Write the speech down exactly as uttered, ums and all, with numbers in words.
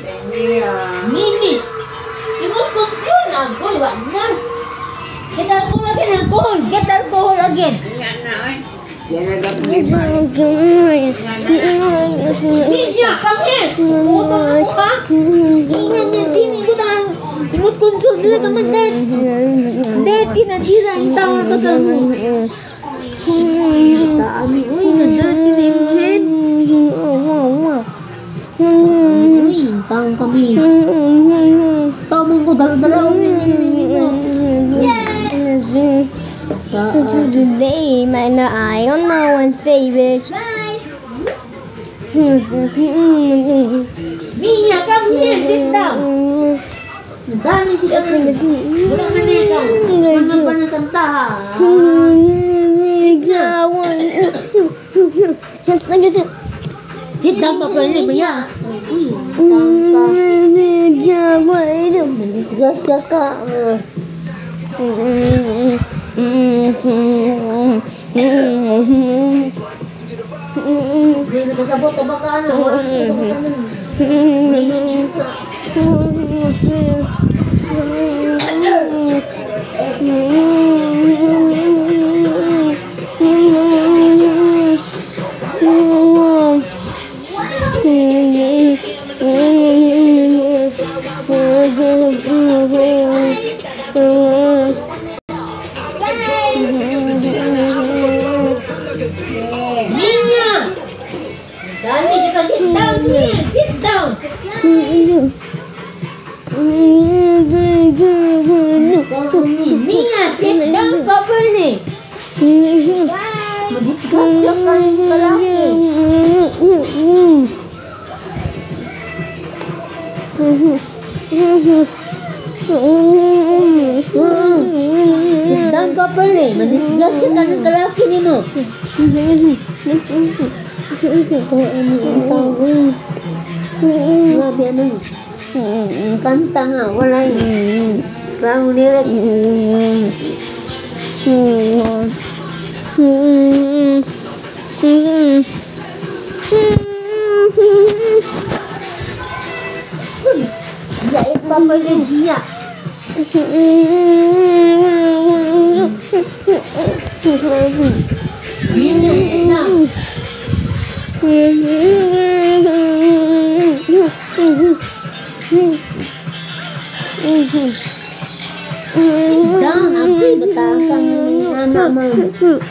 Mimi. Imut control alcohol wag na. Get alcohol again, alcohol. Get alcohol again. Yan na eh. Yan na dapat ni Ninja, come here. Puto mo pa. Ingat niya din. Imut control nila naman dahil. Dirty na tira. Ang tawar ka sa mo. Dami. Uy, na-dirty na yung head. Uy, tawang kami. Tawang ko dala-dala. Today, man, I don't know one savage. Mia, come here, sit down. Dami kita wala na ikaw. Ano pa na kanta ha? Sit down pa pala niya. Uy, disgrasya ka. Hindi na kasabot ka baka ano. Dani, kita sit down here. Sit down. Mia, sit down properly. Madisgrasya ka yung palaki. Sit down properly. Madisgrasya ka ng kalaki ni mo. Grabe ano kanta nga, wala yun. Parang nilag. Jahit pa pala dia. Down, aku betahkan anak mama.